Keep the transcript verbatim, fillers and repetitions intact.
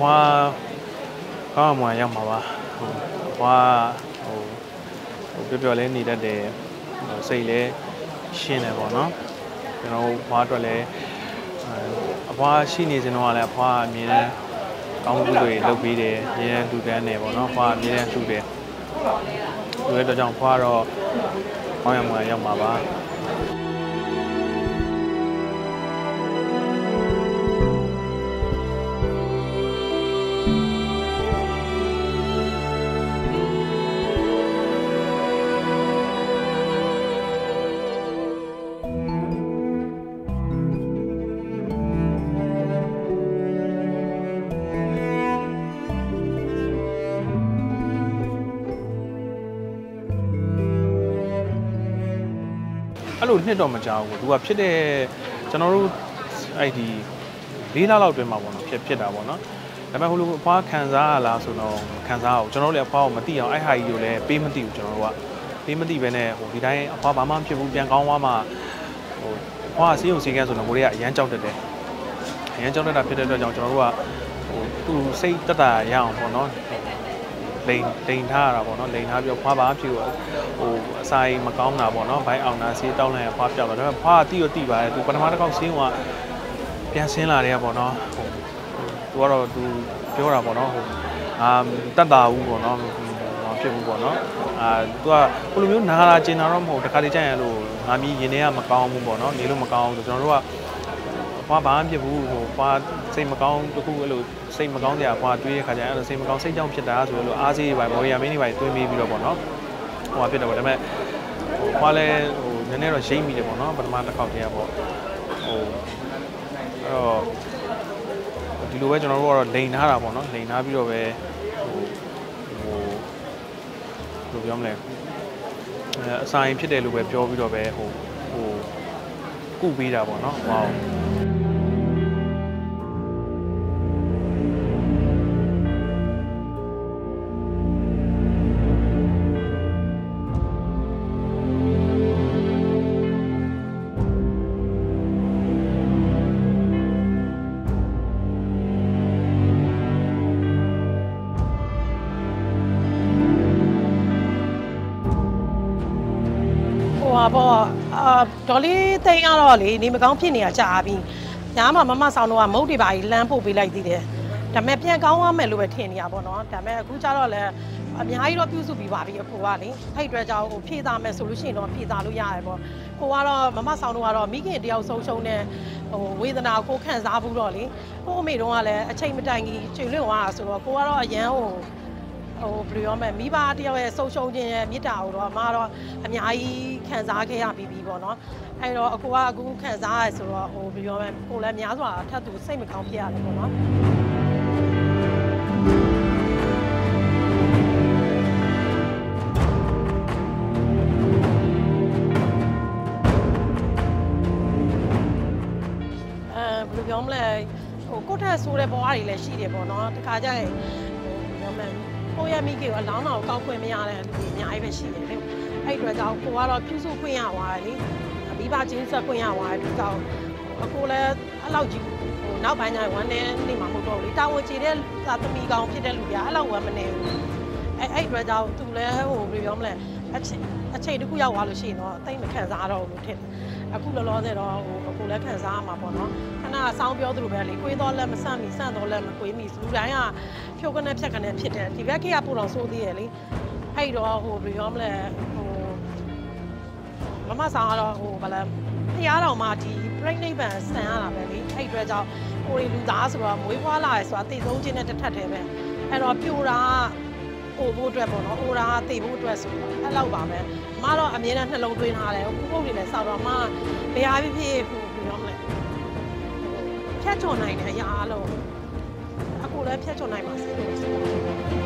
ဖွာကောင်းမှရောက်မှာပါဟိုအဖွာဟိုဟိုပြောပြောလေးနေတတ်တယ်ဟိုစိတ်လေးရှင်းတယ်ပေါ့နော်ကျွန်တော်ဖွာအတွက်လည်းအဖွာရှိနေစဉ်တော့လည်းအဖွာအမြင်နဲ့ကောင်းမှုတွေလုပ်ပြီးတယ်အမြင်နဲ့လူတန်းတယ်ပေါ့နော်ဖွာအမြင်နဲ့ထူတယ်ဒီအတွက်ကြောင့်ဖွာတော့ကောင်းရမှာရောက်မှာပါအဲ့လိုနှစ်တော့မကြောက်ဘူးသူကဖြစ်တဲ့ကျွန်တော်တို့အဲ့ဒီလေးလလောက်တွင်မှာပေါ့နော်ဖြစ်ဖြစ်တာပေါ့နော်ဒါပေမဲ့ဟိုလိုအဖွားခံစားရလားဆိုတော့ခံစားအောင်ကျွန်တော်တို့လည်းအဖွားကိုမသိအောင်အဲ့ဟာကြီးကိုလည်းပေးမသိဘူးကျွန်တော်တို့ကပေးမသိဘဲနဲ့ဟိုဒီတိုင်းအဖွားဘာမှမဖြစ်ဘူးပြန်ကောင်းသွားမှဟိုအဖွားစီးုံစီကန်းဆိုတော့ကိုရီးယားအရန်ကြောက်တတ်တယ်အရန်ကြောက်တတ်တာဖြစ်တဲ့အတွက်ကြောင့်ကျွန်တော်တို့ကဟိုသူစိတ်တက်တာရအောင်ပေါ့နော်လိန်လိန်ထားရတာပေါ့နော်လိန်ထားပြီးဖွားပါဖြစ်ဟိုအစာအိမ်မကောင်းတာပေါ့နော်ဘိုင်းအောင်တာဆေးတောင်းလိုက်ရဖွားပြောက်တော့ဒါပေမဲ့ဖွားတိတော့တိပါတယ်သူပထမတစ်ခေါက်ဆေးကပြန်ဆင်းလာတယ်ပေါ့နော်ဟိုသူကတော့သူပြောတာပေါ့နော်ဟိုအာတက်တာဘူးပေါ့နော်ဖြစ်ဘူးပေါ့နော်အာသူကဘယ်လိုမျိုးနားလာကျင်တာတော့မဟုတ်တခါတည်းကျရင်လို့ငါမီးရင်ထဲကမကောင်းဘူးပေါ့နော်နေလို့မကောင်းဘူးဆိုကျွန်တော်တို့ကဖွားဘာမှဖြစ်ဘူးဟိုဖွားစိတ်မကောင်းတခုအဲ့လိုစိတ်မကောင်းကြဖွားတွေးတဲ့ခါကျရင်အဲ့လိုစိတ်မကောင်းစိတ်ကြောင့်ဖြစ်တာဆိုလို့အားစေးတွေပါမော်ရီယာမင်းတွေပါတွင်းပြီးပြီးတော့ပေါ့နော်ဟိုဖြစ်တယ်ပေါ့ဒါပေမဲ့ဟိုဖွားလဲဟိုနည်းနည်းတော့ရိမ့်မိတယ်ပေါ့နော်ပထမတစ်ခေါက်တည်းကပေါ့ဟိုအဲ့တော့ဒီလိုပဲကျွန်တော်တို့ကတော့လိန်ထားတာပေါ့နော်လိန်ထားပြီးတော့ပဲဟိုဟိုဘယ်လိုပြောမလဲအစာရင်ဖြစ်တယ်လို့ပဲပြောပြီးတော့ပဲဟိုဟိုကုပေးတာပေါ့နော်ဟောပေါ့အာဒေါ်လေးသိန်းကတော့လေနေမကောင်းဖြစ်နေတာကြာပြီညာမှာမမဆောင်တော့မုတ်တွေပါကြီးလမ်းပို့ပေးလိုက်သေးတယ်ဒါပေမဲ့ပြန်ကောင်းသွားမယ်လို့ပဲထင်နေရပါတော့ဒါပေမဲ့အခုကျတော့လည်းအများကြီးတော့ပြုစုပြီးပါပြီအဖိုးကလေအဲ့အတွက်ကြောင့်ဟိုဖြည့်သားမယ်ဆိုလို့ရှိရင်တော့ဖြည့်သားလို့ရတယ်ပေါ့ကိုကတော့မမဆောင်တော့ကတော့မိခင်တယောက်ဆုံးရှုံးတဲ့ဟိုဝေဒနာကိုခံစားဘူးတော့လေကိုအမေတို့ကလည်းအချိန်မတိုင်ကြီးကျွေလွင့်သွားတာဆိုတော့ကိုကတော့အရန်ဟိုဟိုဘယ်လိုရောမဲ့မိဘတယောက်ရဲ့ဆုံးရှုံးခြင်းရဲ့မြစ်တာကိုတော့အမတော့အများကြီးခံစားခဲ့ရပြီးပြီပေါ့နော်အဲ့တော့အကိုကအခုခံစားရဆိုတော့ဟိုဘယ်လိုရောမဲ့ကိုလည်းများစွာထပ်သူစိတ်မကောင်းဖြစ်ရတယ်ပေါ့နော်အဲဘယ်လိုပြောမလဲဟိုကိုယ့်ထက်ဆိုးတဲ့ဘဝတွေလည်းရှိတယ်ပေါ့နော်တခါကျရင်ဟိုဘယ်လိုရောမဲ့ကိုရမိကေကိုအလောင်းတော်ကောက်ခွင့်မရတဲ့လူတွေအများကြီးပဲရှိတယ်လေအဲ့အတွက်ကြောင့်ကိုကတော့ပြုစုခွင့်ရသွားတယ်လေမိဘချင်းဆက်ခွင့်ရသွားတယ်ဒီကြောင့်အကိုလည်းအဲ့လောက်ကြီးဟိုနောက်ပိုင်းကျရင်ဝမ်းနေနေမှာမဟုတ်တော့ဘူးလေတာဝန်ချေတဲ့သာသမီကောင်ဖြစ်တဲ့လူတွေကအဲ့လောက်ဝမ်းမနေဘူးအဲ့အဲ့အတွက်ကြောင့်သူလည်းဟိုဘယ်လိုပြောမလဲအချိန်အချိန်တစ်ခုရောက်သွားလို့ရှိရင်တော့အသိမခံစားတော့ဘူးလို့ထင်တယ်အခုလောလောဆယ်တော့ဟိုအကိုလည်းခံစားရမှာပေါ့နော်ခဏဆောင်းပြောသလိုပဲလေကိုယ်တော့လက်မဆန့်မီဆန့်တော့လက်မကွေးမီလူတိုင်းကဖြိုးကနေဖြတ်ကနေဖြစ်တယ်ဒီဘက်ခေတ်ကပို့တော့စိုးသေးရလေအဲ့တော့ဟိုဘယ်လိုပြောမလဲဟိုမမဆောင်ကတော့ဟိုဗလားတရားတော်မှာဒီ break နိဗ္ဗာန်ဆန်ရတာပဲလေအဲ့အတွက်ကြောင့်ကိုရီလူသားဆိုတော့မွေးဖွားလာရဆိုတာတည်သုံးခြင်းနဲ့တစ်ထပ်တည်းပဲအဲ့တော့ပြိုတာအိုဖို့အတွက်ပေါ့နော်အိုတာတည်ဖို့အတွက်ဆိုတော့အဲ့လောက်ပါပဲမတော့အမြဲတမ်းနှလုံးသွင်းထားတယ်ခုပုတ်တွေလည်းစောက်တော့မဘယ်အားဖြစ်ဖြစ်ဟိုဘယ်လိုမလဲဖြတ်ချော်နိုင်တဲ့အရာအလုံးအခုလည်းဖြတ်ချော်နိုင်ပါစေလို့